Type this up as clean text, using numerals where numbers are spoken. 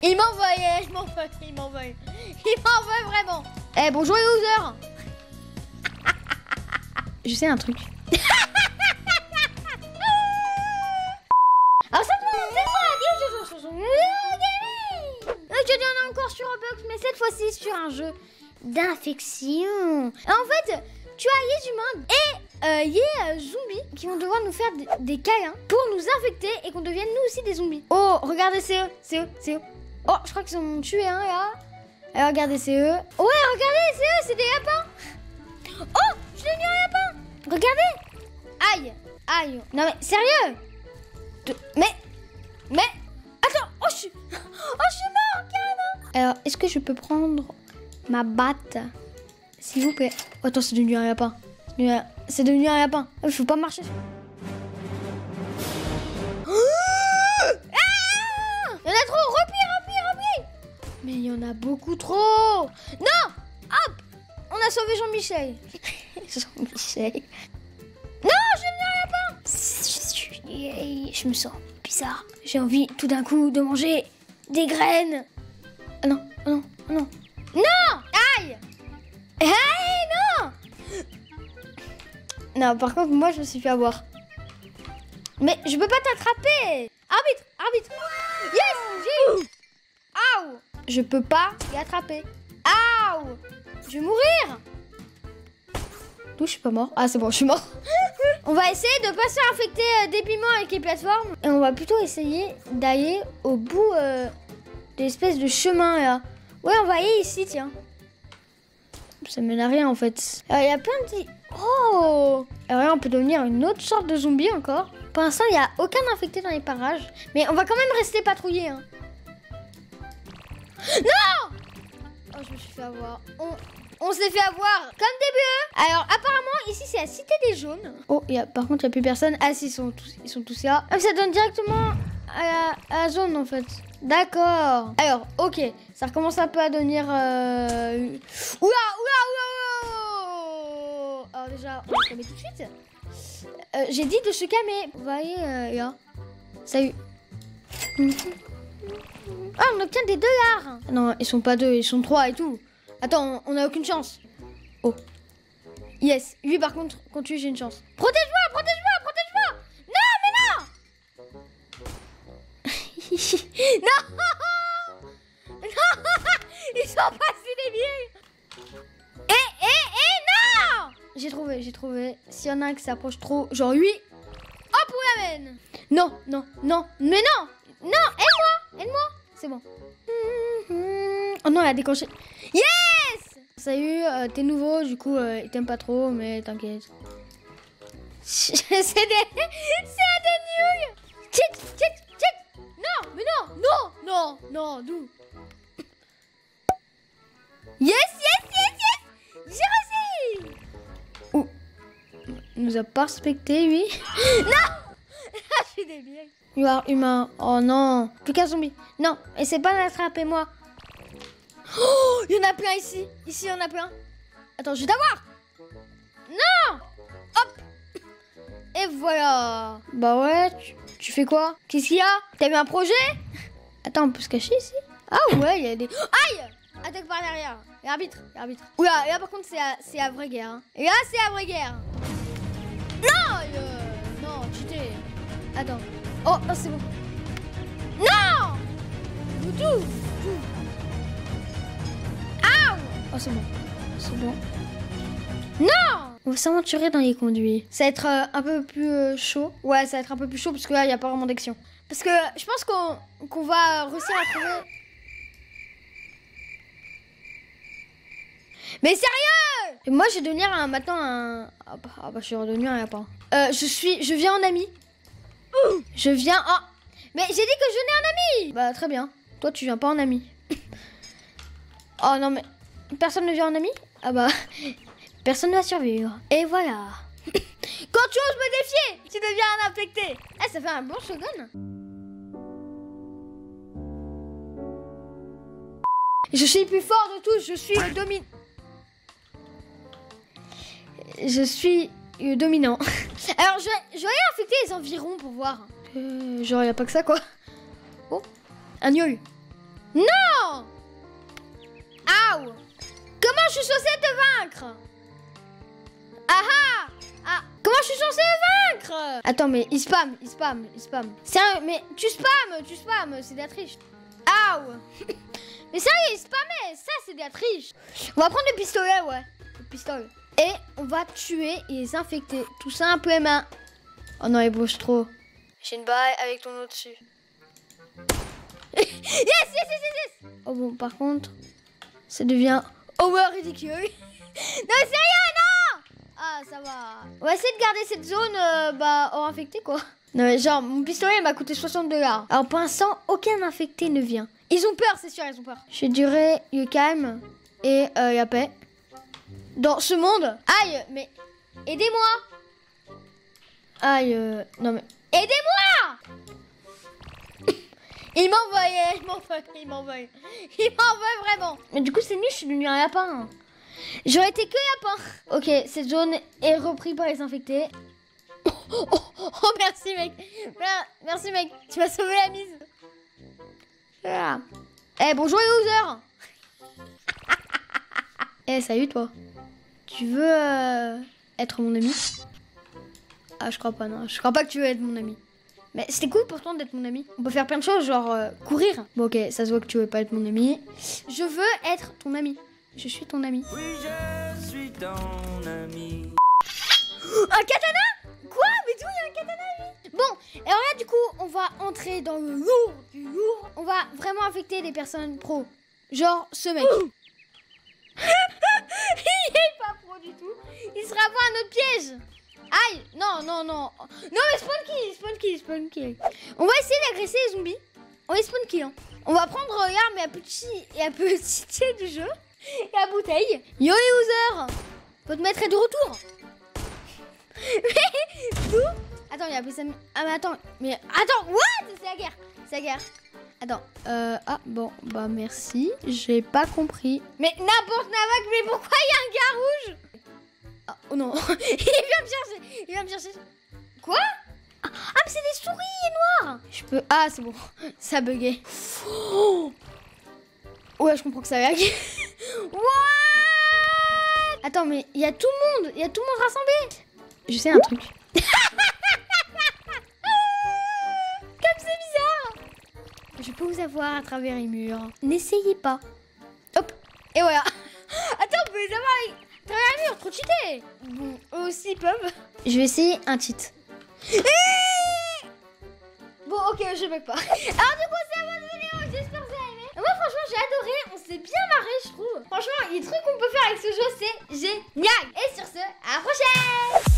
Il m'envoyait, il m'envoie vraiment. Eh, bonjour les losers. Je sais un truc. Alors cette fois, je viens encore sur Roblox, mais cette fois-ci sur un jeu d'infection. En fait, tu as les humains et les zombies qui vont devoir nous faire des câlins pour nous infecter et qu'on devienne nous aussi des zombies. Oh, regardez, c'est eux. Oh, je crois qu'ils en ont tué un là. Alors, regardez, c'est eux. Ouais, regardez, c'est des lapins. Oh, je l'ai mis un lapin. Regardez. Aïe. Non mais, sérieux. Mais, attends. Oh, je suis mort, carrément. Alors, est-ce que je peux prendre ma batte, s'il vous plaît? Oh, attends, c'est devenu un lapin. C'est devenu un lapin. Il faut pas marcher. Il y en a trop. Replie. Mais il y en a beaucoup trop. Non. Hop. On a sauvé Jean-Michel. Jean-Michel. Non, j'ai mis un lapin. Je me sens bizarre. J'ai envie tout d'un coup de manger des graines. Ah non. Non. Aïe. Non. Non, par contre, moi, je me suis fait avoir. Mais je peux pas t'attraper. Arbitre. Yes, j'ai eu. Aouh. Je peux pas l'y attraper. Aouh. Je vais mourir. D'où je suis pas mort? Ah, c'est bon, je suis mort. On va essayer de pas se faire infecter débile avec les plateformes. Et on va plutôt essayer d'aller au bout de l'espèce de chemin, là. Ouais, on va aller ici, tiens. Ça mène à rien, en fait. Alors, il y a plein de... Oh. Alors là, on peut devenir une autre sorte de zombie encore. Pour l'instant, il n'y a aucun infecté dans les parages. Mais on va quand même rester patrouillé, hein. Non! Oh, je me suis fait avoir. On s'est fait avoir comme des bœufs. Alors, apparemment, ici, c'est la cité des jaunes. Oh, par contre, il n'y a plus personne. Ah, si, ils sont tous là. Ah, ça donne directement à la zone, en fait. D'accord. Alors, ok. Ça recommence un peu à devenir... Oula. Alors déjà, on va se calmer tout de suite. J'ai dit de se calmer. On va aller là. Salut. Ah, on obtient des $. Non, ils sont pas 2, ils sont 3 et tout. Attends, on a aucune chance. Oh. Yes. Lui, par contre, quand tu j'ai une chance. Protège-moi. Non. Ils sont pas si débiles. Non. J'ai trouvé. S'il y en a un qui s'approche trop, genre lui, hop, on l'amène. Non. Mais non, aide-moi. C'est bon. Oh non, elle a déclenché. Yes. Salut, t'es nouveau, du coup, il t'aime pas trop, mais t'inquiète. C'est des nuls. Check. Non, d'où? Yes. J'ai réussi. Oh. Il nous a pas respecté, lui. Non. Je suis débile. You are humain. Oh non. Plus qu'un zombie. Non, essaie pas d'attraper-moi. Oh, il y en a plein ici. Ici, il y en a plein. Attends, je vais t'avoir. Non. Hop. Et voilà. Bah ouais, tu fais quoi? Qu'est-ce qu'il y a? T'as eu un projet? Attends, on peut se cacher ici? Ah ouais, il y a des... Aïe. Attaque par derrière. Et arbitre. Oula, et là par contre, c'est la vraie guerre. Hein. Et là, c'est la vraie guerre. Non, cheaté. Attends. Oh, c'est bon. Non. Tout. Aouh. Oh, c'est bon. Non. On va s'aventurer dans les conduits. Ça va être un peu plus chaud. Ouais, ça va être un peu plus chaud parce que là, il n'y a pas vraiment d'action. Parce que je pense qu'on va réussir à trouver... Mais sérieux! Et moi, je vais devenir maintenant un... Ah bah, je suis redevenu un lapin. Je viens en ami. Je viens en... Mais j'ai dit que je venais en ami! Bah, très bien. Toi, tu viens pas en ami. Oh non, mais... Personne ne vient en ami? Ah bah... Personne ne va survivre. Et voilà. Quand tu oses me défier, tu deviens un infecté. Ah, ça fait un bon shotgun. Je suis le plus fort de tous. Je suis le dominant. Je suis le dominant. Alors, je vais infecter les environs pour voir. Genre, il n'y a pas que ça, quoi. Oh, un gnôle. Non! Aouh! Comment je suis censée te vaincre? Ah ah! Ah! Comment je suis censée le vaincre? Attends, mais il spam. Sérieux, mais tu spams, c'est de la triche. Aouh! Mais sérieux, il spammait, ça c'est de la triche. On va prendre le pistolet, ouais. Le pistolet. Et on va tuer et les infecter, tout simplement. Oh non, il bouge trop. J'ai une balle avec ton nom dessus. Yes. Oh bon, par contre, ça devient over ridicule. Non, sérieux, non! Ah, ça va. On va essayer de garder cette zone, hors infecté, quoi. Non, mais genre, mon pistolet m'a coûté 60 $. Alors, pour l'instant, aucun infecté ne vient. Ils ont peur, c'est sûr, ils ont peur. Je dirais, il calme et il y a paix. Dans ce monde. Aïe, mais aidez-moi. Aïe, non mais aidez-moi. Il m'envoie vraiment. Mais du coup, c'est nul, je suis devenu un lapin. J'aurais été que lapin. Ok, cette zone est reprise par les infectés. Oh, merci mec. Merci mec, tu m'as sauvé la mise. Voilà. Eh, bonjour les losers. Eh, salut toi. Tu veux être mon ami? Ah, je crois pas, non. Je crois pas que tu veux être mon ami. Mais c'était cool pourtant d'être mon ami. On peut faire plein de choses, genre courir. Bon, ok, ça se voit que tu veux pas être mon ami. Je veux être ton ami. Je suis ton ami. Oui, je suis ton ami. Un katana? Quoi? Mais d'où il y a un katana, lui? Bon, et alors là, du coup, on va entrer dans le lourd du lourd. On va vraiment affecter les personnes pro. Genre ce mec. Il est pas pro du tout. Il sera pas un autre piège. Aïe, non. Non, mais spawn kill. On va essayer d'agresser les zombies. On va spawn kill. Hein. On va prendre l'arme et un petit du jeu. Et la bouteille. Yo les losers. Votre maître est de retour. Mais d'où? Attends, il y a plus. Ah mais attends, what? C'est la guerre. Attends, ah bon, bah merci, j'ai pas compris. Mais n'importe Navak, mais pourquoi il y a un gars rouge? Ah, oh non, il vient me chercher. Quoi? Ah mais c'est des souris noires. Je peux, ah c'est bon, ça a bugué. Oh. Ouais, je comprends que ça lag. What? Attends, mais il y a tout le monde rassemblé. Je sais un truc. Je peux vous avoir à travers les murs. N'essayez pas. Hop. Et voilà. Attends, vous pouvez les avoir à travers les murs. Trop cheaté. Bon, eux aussi ils peuvent. Je vais essayer un cheat. Bon, ok, je bug pas. Alors du coup, c'est la bonne vidéo. J'espère que vous avez aimé. Moi, franchement, j'ai adoré. On s'est bien marré, je trouve. Franchement, les trucs qu'on peut faire avec ce jeu, c'est génial. Et sur ce, à la prochaine.